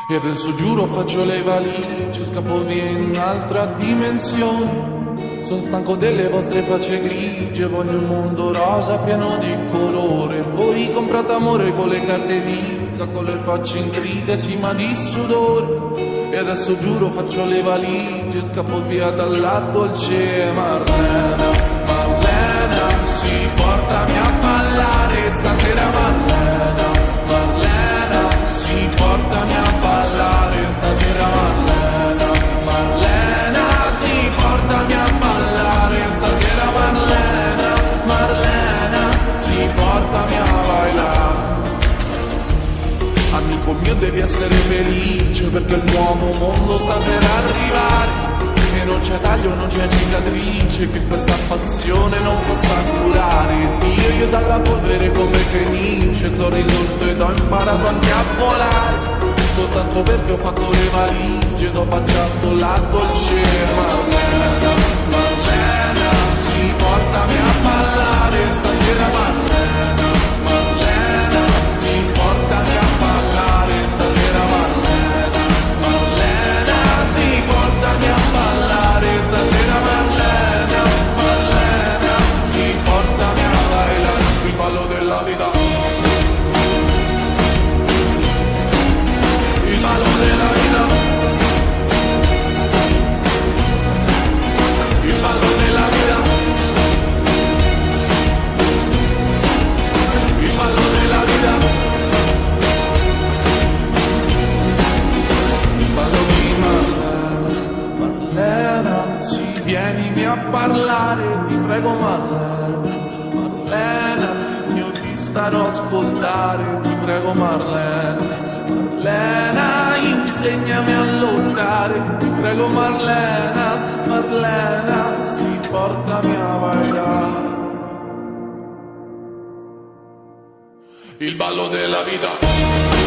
E adesso giuro faccio le valigie, scappo via in un'altra dimensione. Sono stanco delle vostre facce grigie, voglio un mondo rosa pieno di colore. Voi comprate amore con le carte Visa, con le facce in crisi e sima di sudore. E adesso giuro faccio le valigie, scappo via dalla dolce Marlena. Marlena, sì, portami a ballare stasera Marlena. Marlena, sì, portami a ballare stasera Marlena. Marlena, sì, portami a ballare stasera Marlena. Marlena, sì, portami a ballare. Amico mio devi essere felice perché il nuovo mondo sta per arrivare. E non c'è taglio, non c'è cicatrice che questa passione non possa curare. Io dalla polvere come Fenice sono risorto ed ho imparato anche a volare. Soltanto perché ho fatto le valigie ed ho baciato la dolce Marlena. Marlena, sì, portami a ballare stasera Marlena. Marlena, sì, portami a ballare stasera Marlena. Marlena, sì, portami a ballare stasera Marlena. Marlena, sì, portami a ballare il ballo della vita. Il ballo della vita. Il ballo della vita. Il ballo della vita. Il ballo di Marlena. Marlena, sì, vienimi a parlare, ti prego Marlena. Marlena, io ti starò a ascoltare, ti prego Marlena. Marlena, insegnami a lottare, ti prego Marlena. Marlena, sì, portami a ballare. Il ballo della vita.